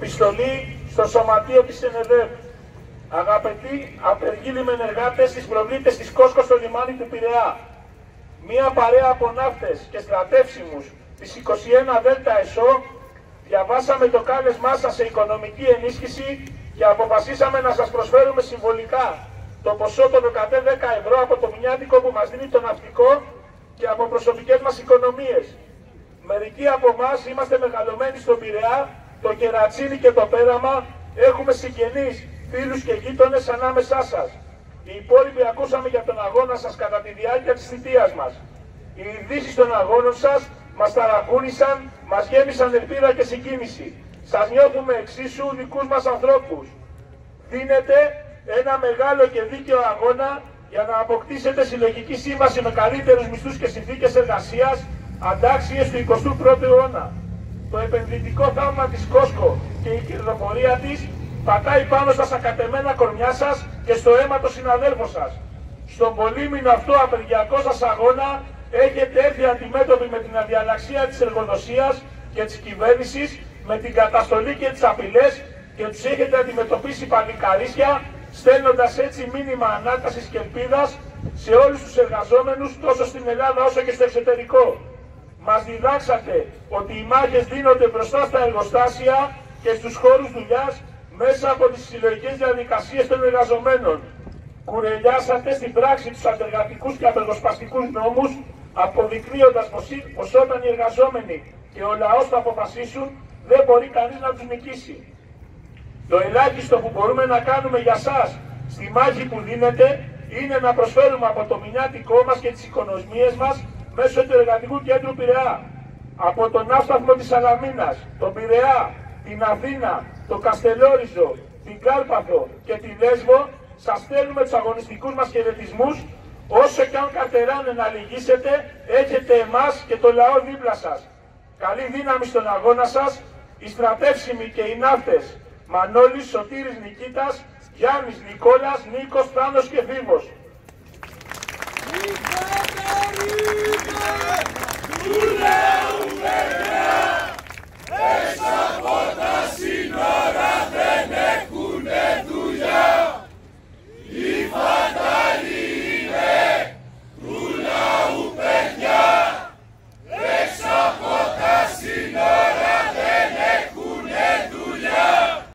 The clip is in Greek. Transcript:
Επιστολή στο Σωματείο της ΕΝΕΔΕΒ. Αγαπητοί απεργοί λιμενεργάτες της προβλήτες της Κόσκο στο λιμάνι του Πειραιά. Μία παρέα από ναύτες και στρατεύσιμους της 21 Δέλτα ΕΣΟ διαβάσαμε το κάλεσμά σας σε οικονομική ενίσχυση και αποφασίσαμε να σας προσφέρουμε συμβολικά το ποσό των 10 ευρώ από το μηνιάτικο που μας δίνει το ναυτικό και από προσωπικές μας οικονομίες. Μερικοί από εμάς είμαστε μεγαλωμένοι στον Πειραιά, το Κερατσίνι και το Πέραμα, έχουμε συγγενείς, φίλους και γείτονες ανάμεσά σας. Οι υπόλοιποι ακούσαμε για τον αγώνα σας κατά τη διάρκεια της θητείας μας. Οι ειδήσεις των αγώνων σας μας ταρακούνησαν, μας γέμισαν ελπίδα και συγκίνηση. Σας νιώθουμε εξίσου δικούς μας ανθρώπους. Δίνετε ένα μεγάλο και δίκαιο αγώνα για να αποκτήσετε συλλογική σύμβαση με καλύτερους μισθούς και συνθήκες εργασίας αντάξιες του 21ου αιώνα. Το επενδυτικό θαύμα της Κόσκο και η κερδοφορία της πατάει πάνω στα σακατεμένα κορμιά σας και στο αίμα των συναδέλφων σας. Στον πολύμηνο αυτό απεργιακό σας αγώνα έχετε έρθει αντιμέτωποι με την αδιαλαξία της εργοδοσίας και της κυβέρνησης, με την καταστολή και τις απειλές και τους έχετε αντιμετωπίσει παλικαρίσια, στέλνοντας έτσι μήνυμα ανάτασης και ελπίδας σε όλους τους εργαζόμενους τόσο στην Ελλάδα όσο και στο εξωτερικό. Μας διδάξατε ότι οι μάχες δίνονται μπροστά στα εργοστάσια και στους χώρους δουλειάς μέσα από τις συλλογικές διαδικασίες των εργαζομένων. Κουρελιάσατε στην πράξη τους αντεργατικούς και απεργοσπαστικούς νόμους, αποδεικνύοντας πως όταν οι εργαζόμενοι και ο λαός το αποφασίσουν, δεν μπορεί κανείς να τους νικήσει. Το ελάχιστο που μπορούμε να κάνουμε για σας στη μάχη που δίνετε είναι να προσφέρουμε από το μηνιάτικό μας και τις οικονομίες μας μέσω του Εργατικού Κέντρου Πειραιά, από τον ναύσταθμο της Σαλαμίνας, τον Πειραιά, την Αθήνα, το Καστελόριζο, την Κάρπαθο και τη Λέσβο, σας στέλνουμε τους αγωνιστικούς μας χαιρετισμούς. Όσο και αν κατεράνε να λυγίσετε, έχετε εμάς και το λαό δίπλα σας. Καλή δύναμη στον αγώνα σας, οι στρατεύσιμοι και οι ναύτες Μανώλης, Σωτήρης, Νικήτας, Γιάννης, Νικόλας, Νίκος, Θάνος και Φίβος.